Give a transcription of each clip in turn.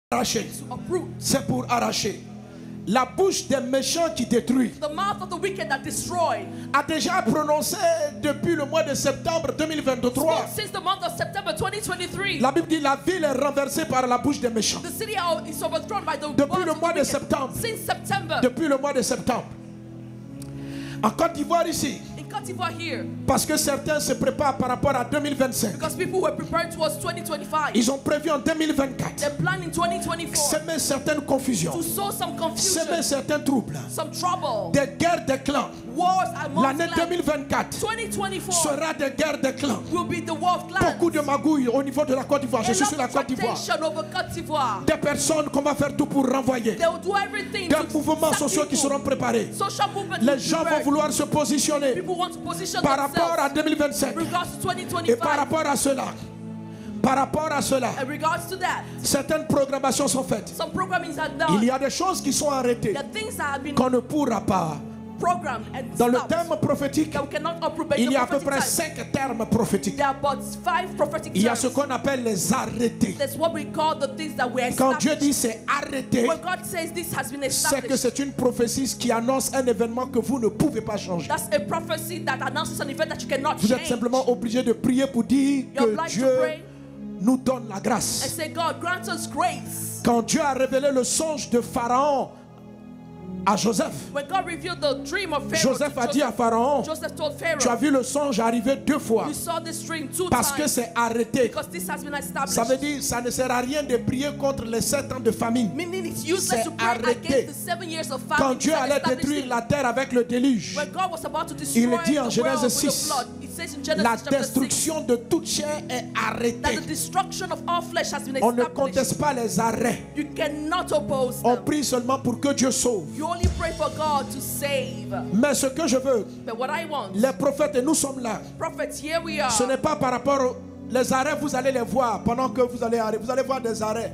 arracher. C'est pour arracher. La bouche des méchants qui détruit The mouth of the wicked that destroy. A déjà prononcé depuis le mois de septembre 2023. Since the month of September 2023. La Bible dit la ville est renversée par la bouche des méchants. The city is overthrown by the Depuis le mois de septembre. Since September. Depuis le mois de septembre. En Côte d'Ivoire ici. Here. Parce que certains se préparent par rapport à 2025. Because people were preparing towards 2025. Ils ont prévu en 2024. They're planning 2024. Semer certaines confusions. To sow some confusion. Semer certains troubles. Some trouble. Des guerres des clans. L'année 2024 sera des guerres des clans. Will be the war of clans. Beaucoup de magouilles au niveau de la Côte d'Ivoire. Je suis sur la Côte d'Ivoire. Des personnes qu'on va faire tout pour renvoyer. Des mouvements sociaux qui seront préparés. Les gens vont vouloir se positionner par rapport à 2025 et par rapport à cela. Par rapport à cela, certaines programmations sont faites. Il y a des choses qui sont arrêtées qu'on ne pourra pas. Dans le terme prophétique, il y a à peu près 5 termes prophétiques. Il y a ce qu'on appelle les arrêtés. Quand Dieu dit c'est arrêté, c'est que c'est une prophétie qui annonce un événement que vous ne pouvez pas changer. Vous êtes simplement obligé de prier pour dire que Dieu nous donne la grâce. Quand Dieu a révélé le songe de Pharaon à Joseph, Joseph a dit à Pharaon, tu as vu le songe arriver 2 fois parce que c'est arrêté. Ça veut dire ça ne sert à rien de prier contre les 7 ans de famine. C'est arrêté. Quand Dieu allait détruire la terre avec le déluge, il dit en Genèse 6, la destruction de toute chair est arrêtée. On ne conteste pas les arrêts. On prie seulement pour que Dieu sauve. Mais ce que je veux, les prophètes, et nous sommes là. Ce n'est pas par rapport les arrêts, vous allez les voir pendant que vous allez voir des arrêts.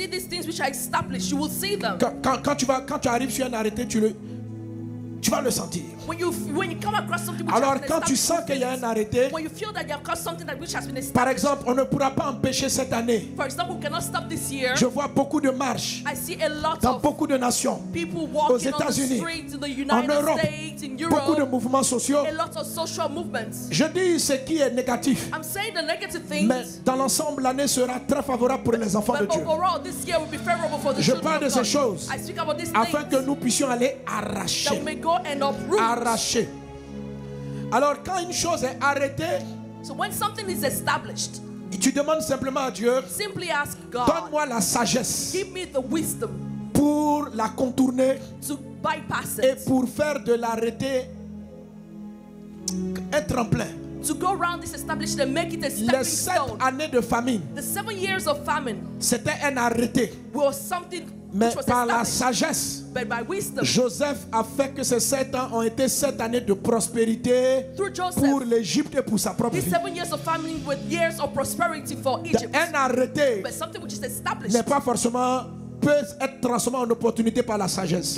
Quand tu arrives sur un arrêté, tu vas le sentir. Alors quand tu sens qu'il y a un arrêté, par exemple, on ne pourra pas empêcher cette année. Je vois beaucoup de marches dans beaucoup de nations, aux États-Unis, en Europe, beaucoup de mouvements sociaux. Je dis ce qui est négatif, mais dans l'ensemble, l'année sera très favorable pour les enfants de Dieu. Je parle de ces choses afin que nous puissions aller arracher. Arraché. Alors quand une chose est arrêtée, tu demandes simplement à Dieu, donne-moi la sagesse pour la contourner et pour faire de l'arrêté un tremplin. Les 7 années de famine, c'était un arrêté. Mais par la sagesse, Joseph a fait que ces 7 ans ont été 7 années de prospérité pour l'Égypte et pour sa propre vie. Un arrêté n'est pas forcément peut être transformé en opportunité par la sagesse.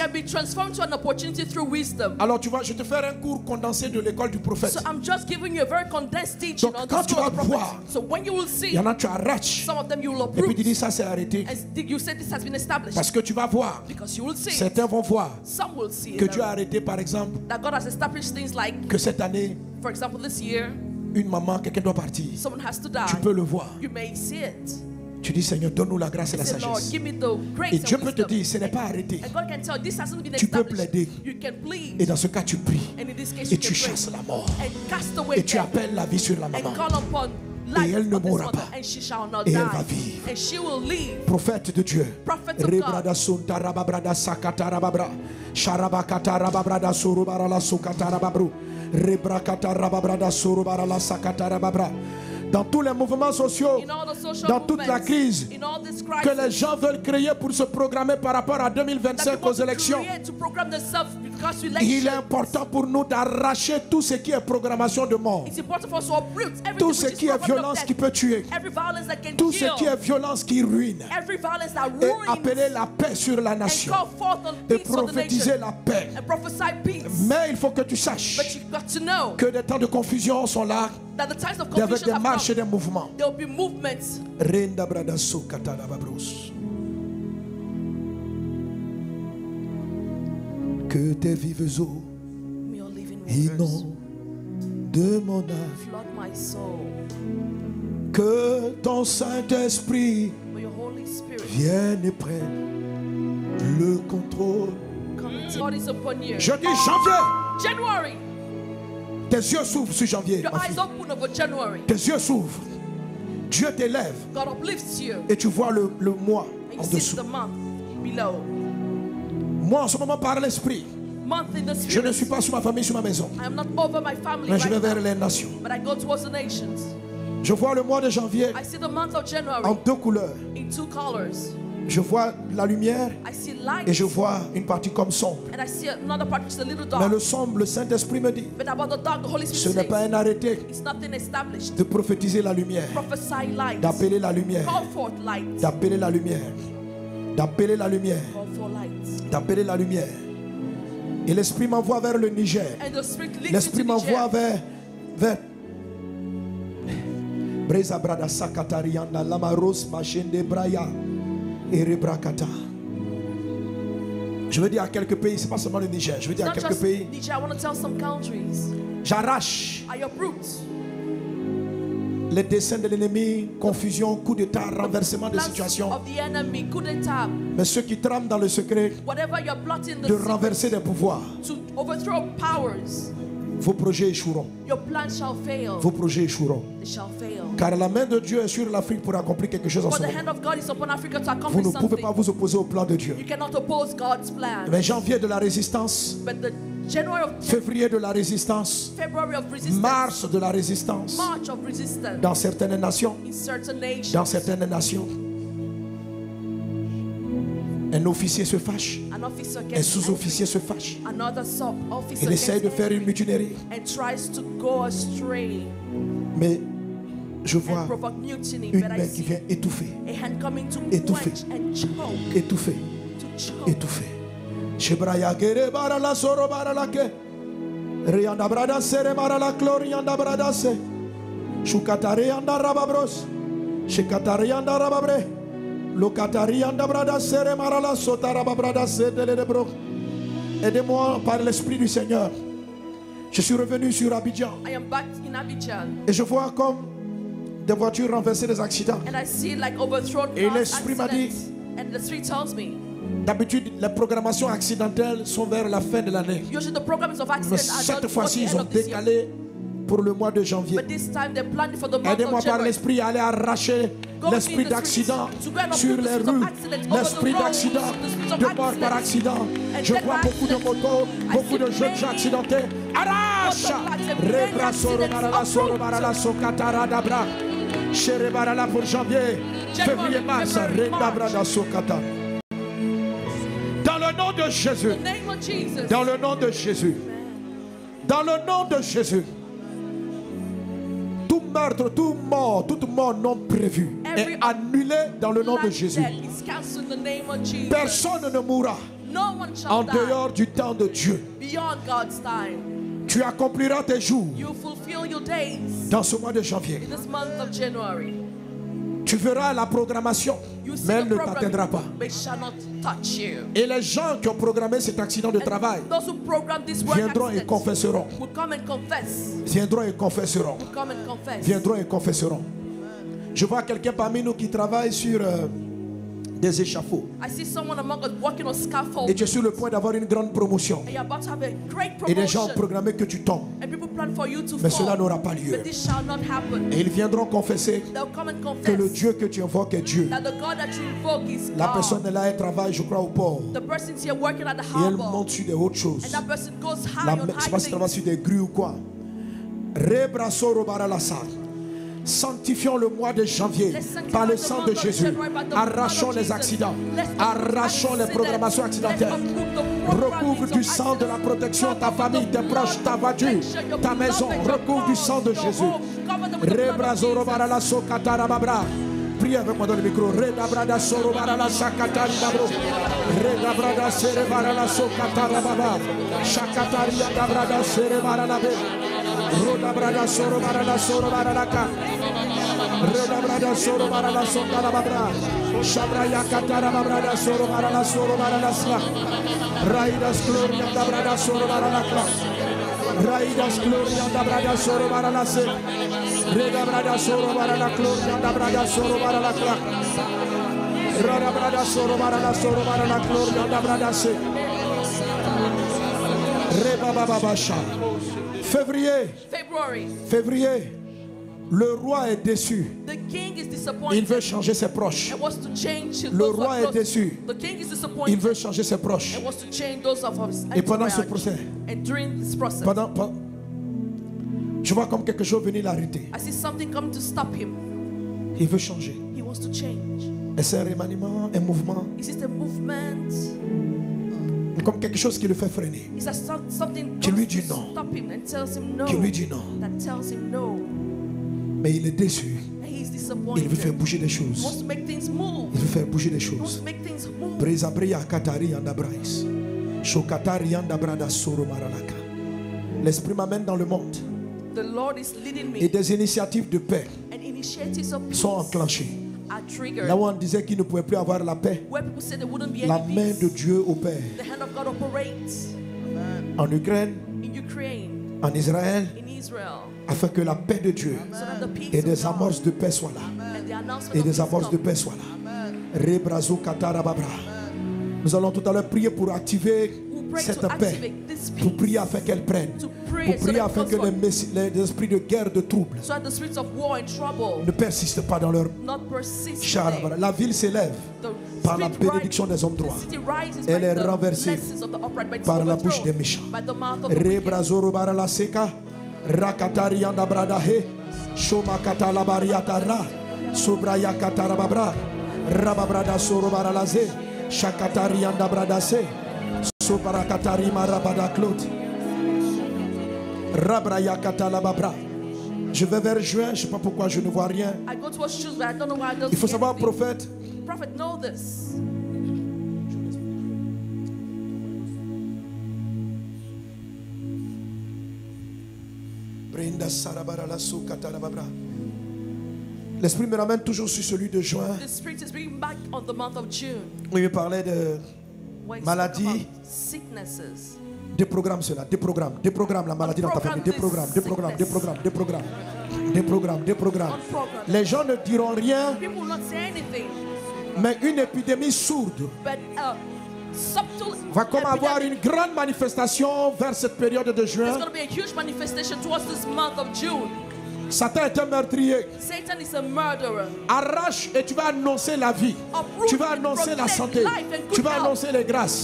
Alors tu vois, je te fais un cours condensé de l'école du prophète. Donc quand tu vas voir, il y en a tu arraches et puis tu dis ça c'est arrêté. Parce que tu vas voir, certains vont voir que Dieu a arrêté par exemple que cette année une maman, quelqu'un doit partir. Tu peux le voir. Tu dis Seigneur, donne-nous la grâce et la sagesse. Et Dieu peut te dire, ce n'est pas arrêté. Tu peux plaider. Et dans ce cas, tu pries. Et tu chasses la mort. Et tu appelles la vie sur la maman. Et elle ne mourra pas. Et elle va vivre. Prophète de Dieu. Rebrada sunta rababrada sakata rababra. Sharabakata rababrada surubara la sukata rababru. Rebrakata rababrada surubara la sakata rababra. Dans tous les mouvements sociaux, dans toute la crise que les gens veulent créer pour se programmer par rapport à 2025 aux élections, il est important pour nous d'arracher tout ce qui est programmation de mort, tout ce qui est violence qui peut tuer, tout ce qui est violence qui ruine, et appeler la paix sur la nation et prophétiser la paix. Mais il faut que tu saches que des temps de confusion sont là, avec des marches et des mouvements. Que tes vives eaux inondent de mon âme. Que ton Saint-Esprit vienne et prenne le contrôle. Je dis janvier. Tes yeux s'ouvrent sur janvier. Tes yeux s'ouvrent. Dieu t'élève. Et tu vois le mois en dessous. Moi en ce moment par l'esprit, je ne suis pas sur ma famille, sur ma maison, mais je vais vers les nations. Je vois le mois de janvier en deux couleurs. Je vois la lumière et je vois une partie comme sombre. Mais le sombre, le Saint-Esprit me dit, ce n'est pas un arrêté de prophétiser la lumière, d'appeler la lumière, d'appeler la lumière, d'appeler la lumière, d'appeler la lumière. Et l'Esprit m'envoie vers le Niger. L'Esprit m'envoie vers Breza Brada Sakatariana Lamaros Machende Braya et Rebrakata. Je veux dire à quelques pays, c'est pas seulement le Niger, je veux dire à quelques pays. J'arrache les desseins de l'ennemi, confusion, coup d'état, renversement de situation. Mais ceux qui trament dans le secret de renverser des pouvoirs, vos projets échoueront. Vos projets échoueront. Car la main de Dieu est sur l'Afrique pour accomplir quelque chose en ce moment. Vous ne pouvez pas vous opposer au plan de Dieu. Mais janvier de la résistance, février de la résistance, mars de la résistance, dans certaines nations, un officier se fâche, un sous-officier se fâche, il essaye de faire une mutinerie, mais je vois une main qui vient étouffer, étouffer, étouffer, étouffer. Shebraya gere bara la soro bara la ke rianda brada sere bara la glorianda brada se shukatari anda rababros shikatari anda rababre lokatari anda brada sere bara la sota rababrada se delebro. Aidez-moi par l'esprit du Seigneur. Je suis revenu sur Abidjan. Et je vois comme des voitures renversées, des accidents. Et l'esprit m'a dit, d'habitude, les programmations accidentelles sont vers la fin de l'année. Mais cette fois-ci, ils ont décalé pour le mois de janvier. Aidez-moi par l'esprit à aller arracher l'esprit d'accident sur les rues. L'esprit d'accident, de mort par accident. Je vois beaucoup de motos, beaucoup de jeunes gens accidentés. Arrache! Pour janvier, février, mars. Dans le nom de Jésus. Dans le nom de Jésus. Dans le nom de Jésus. Tout meurtre, tout mort, toute mort non prévue est annulé dans le nom de Jésus. Personne ne mourra en dehors du temps de Dieu. Tu accompliras tes jours dans ce mois de janvier. Tu verras la programmation, mais elle ne t'atteindra pas. Et les gens qui ont programmé cet accident de travail viendront et confesseront. Viendront et confesseront. Viendront et confesseront. Je vois quelqu'un parmi nous qui travaille sur des échafauds. Et tu es sur le point d'avoir une grande promotion. Et les gens ont programmé que tu tombes. Mais cela n'aura pas lieu. Et ils viendront confesser que le Dieu que tu invoques est Dieu. La personne est là, elle travaille, je crois, au port. Et elle monte sur des hautes choses. Je ne sais pas si elle travaille sur des grues ou quoi. Sanctifions le mois de janvier par le sang de Jésus. Arrachons les accidents. Arrachons les programmations accidentelles. Recouvre du sang de la protection ta famille, tes proches, ta voiture, ta maison. Recouvre du sang de Jésus. Priez avec moi dans le micro. Redabrada soro barala sakatari dabro. Redabrada sere barala sokatara baba. Shakatari dabrada sere barala be. Rodabrada soro barala ka. Reda brada soro bara la sonda la babra. Shabraya katara babrada soro bara la sla. Raidas gloria da brada soro bara la kla. Raidas gloria da brada soro bara la se. Reda brada soro bara la gloria da brada soro bara la kla. Rada brada soro bara la gloria da brada se. Reba baba basha. Février. Le roi est déçu. Il veut changer ses proches. Le roi est déçu. Il veut changer ses proches. Et pendant ce procès, je vois comme quelque chose venir l'arrêter. Il veut changer. Est-ce un remaniement, un mouvement? Comme quelque chose qui le fait freiner. Qui lui dit non. Qui lui dit non. Mais il est déçu. Il veut faire bouger des choses. Il veut faire bouger des choses. L'Esprit m'amène dans le monde. Et des initiatives de paix sont enclenchées. Là où on disait qu'il ne pouvait plus avoir la paix, la main de Dieu opère. En Ukraine, en Israël, afin que la paix de Dieu et des amorces de paix soient là. Et des amorces de paix soient là. Nous allons tout à l'heure prier pour activer cette paix, pour prier afin qu'elle prenne, pour prier afin que les esprits de guerre, de trouble ne persistent pas dans leur... La ville s'élève par la bénédiction des hommes droits. Elle est renversée par la bouche des méchants. Rebrazoro barala seka, rakatari yanda bradahe, shomakata la bariatara, sobraya katarababra, rababrada soro baralaze, shakatari yanda bradase. Sobarakatari marabada Claude. Rabraya katala babra. Je vais vers juin, je ne sais pas pourquoi je ne vois rien. Il faut savoir, prophète. L'Esprit me ramène toujours sur celui de juin. Il me parlait de maladie. Déprogramme cela, déprogramme la maladie dans ta famille, déprogramme. Les gens ne diront rien, mais une épidémie sourde va comme avoir une grande manifestation vers cette période de juin. Satan est un meurtrier. Satan is a murderer. Arrache et tu vas annoncer la vie. Tu vas annoncer la santé. Tu vas annoncer les grâces.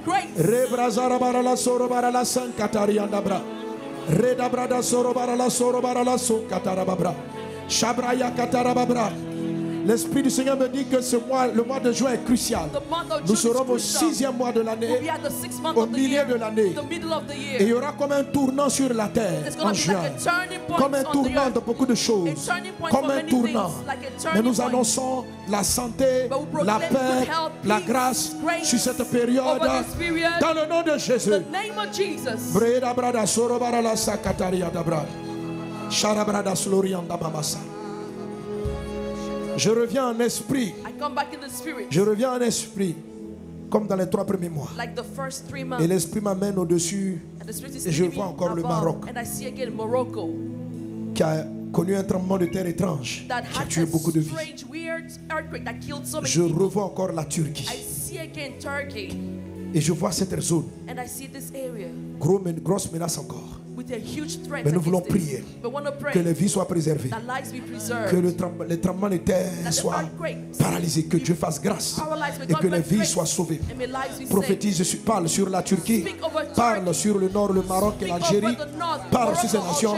L'Esprit du Seigneur me dit que ce mois, le mois de juin est crucial. Nous serons au 6e mois de l'année, au milieu de l'année. Et il y aura comme un tournant sur la terre en juin. Comme un tournant de beaucoup de choses. Comme un tournant. Mais nous annonçons la santé, la paix, la grâce sur cette période. Dans le nom de Jésus. Je reviens en esprit. Je reviens en esprit. Comme dans les 3 premiers mois. Et l'esprit m'amène au-dessus. Et je vois encore le Maroc. Qui a connu un tremblement de terre étrange. Qui a tué beaucoup de vies. Je revois encore la Turquie. Et je vois cette zone. Grosse menace encore. Mais nous voulons prier que les vies soient préservées, que les tremblements de terre soient paralysés, que Dieu fasse grâce et que les vies soient sauvées. Prophétise, parle sur la Turquie, parle sur le nord, le Maroc et l'Algérie, parle sur ces nations.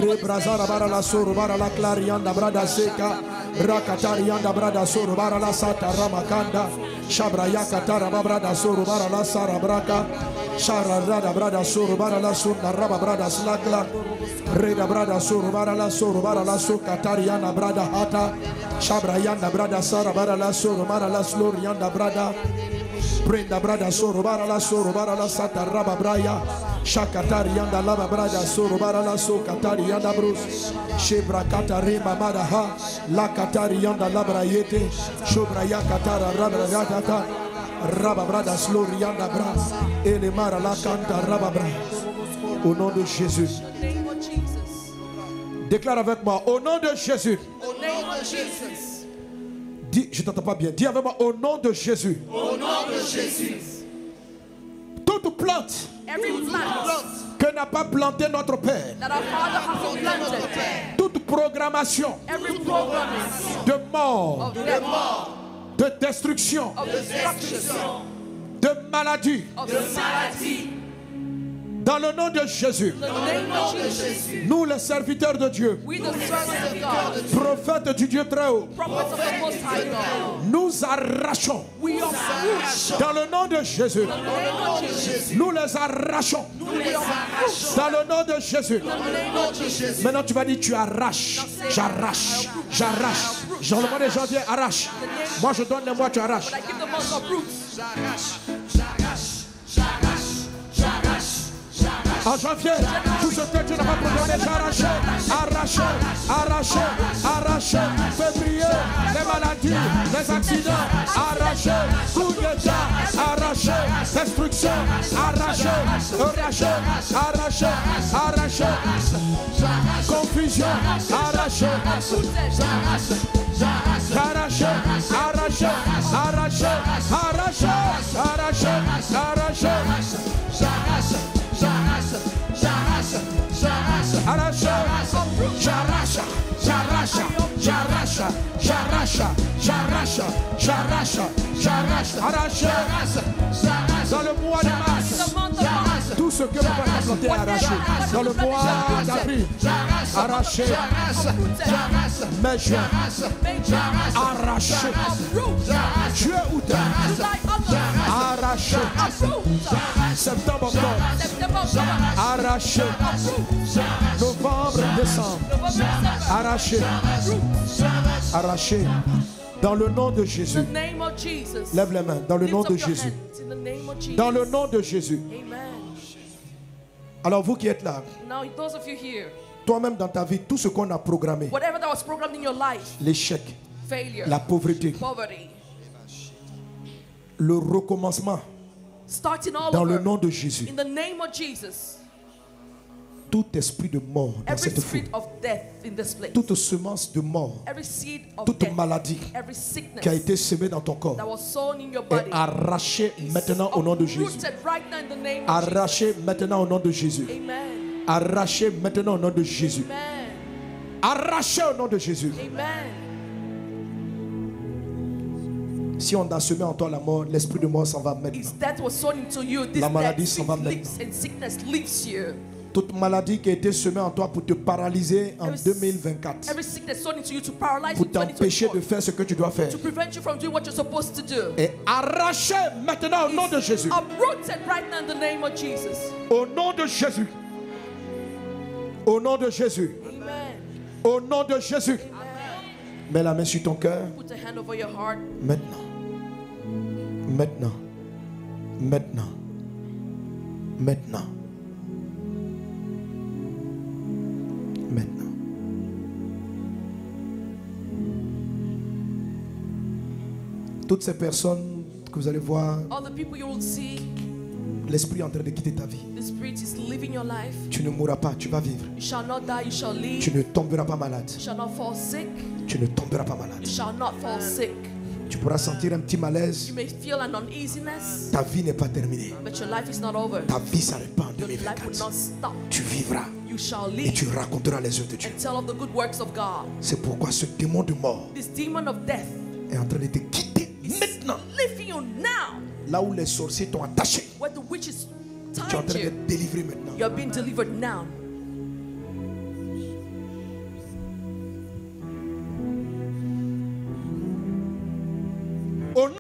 Reda brada soro bara la so katariana brada hata shabrayanda brada sara bara la soro mara la slorianda brada Prenda brada soro bara la sata raba braya. Shakatari yanda laba brada soro bara la so katari yanda brus. Shebra katari mamada ha. La katari yanda labra yete. Shobra ya katara rabra yatata. Raba brada slori yanda bra. Ele mara la kanta raba bra. Au nom de Jésus. Déclare avec moi, au nom de Jésus. Au nom de Jésus. Dis, je t'entends pas bien. Dis avec moi, au nom de Jésus. Au nom de Jésus. Toute plante que n'a pas planté notre Père. Toute programmation de mort, de destruction, de maladie. Dans le nom de Jésus, nous les serviteurs de Dieu, prophètes du Dieu très haut, nous arrachons dans le nom de Jésus. Nous les arrachons dans le nom de Jésus. Maintenant tu vas dire tu arraches, j'arrache, j'arrache. Genre le mois de janvier arrache. Moi je donne les mois, tu arraches. En janvier, tout ce que Dieu n'a pas programmé, j'ai arraché, arraché, arraché, arraché. Février, les maladies, les accidents, arraché, coup d'état, arraché, destruction, arraché, arraché, arraché, arraché, confusion, arraché, arraché, arraché, arraché, arraché, arraché, arraché. Arrache, j'arrache, j'arrache, j'arrache, j'arrache, j'arrache, j'arrache, j'arrache, arrache. Dans le mois de mars, tout ce que vous avez planté arraché. Dans le mois d'avril, arraché. Mai, juin, arraché. Juillet, août, arraché. Septembre, octobre, arraché. Novembre, décembre, arraché. Arraché. Dans le nom de Jésus. Lève les mains. Dans le nom de Jésus. Dans le nom de Jésus. Alors vous qui êtes là, toi-même dans ta vie, tout ce qu'on a programmé, l'échec, la pauvreté, le recommencement, dans le nom de Jésus. Tout esprit de mort dans cette foule, toute semence de mort, toute maladie qui a été semée dans ton corps est arrachée maintenant au nom de Jésus. Arrachée maintenant au nom de Jésus. Arrachée maintenant au nom de Jésus. Arrachée au nom de Jésus. Si on a semé en toi la mort, l'esprit de mort s'en va maintenant. La maladie s'en va maintenant. Toute maladie qui a été semée en toi pour te paralyser en 2024, pour t'empêcher de faire ce que tu dois faire, est arrachée maintenant au nom de Jésus. Au nom de Jésus. Au nom de Jésus. Au nom de Jésus. Mets la main sur ton cœur. Maintenant. Maintenant. Maintenant. Maintenant. Maintenant. Toutes ces personnes que vous allez voir, l'esprit est en train de quitter ta vie. Tu ne mourras pas, tu vas vivre. Tu ne tomberas pas malade. Tu ne tomberas pas malade. Tu pourras sentir un petit malaise. Ta vie n'est pas terminée. Ta vie s'arrête pas en 2024. Tu vivras et tu raconteras les œuvres de Dieu. C'est pourquoi ce démon de mort est en train de te quitter maintenant. Là où les sorciers t'ont attaché, tu es en train d'être délivré maintenant.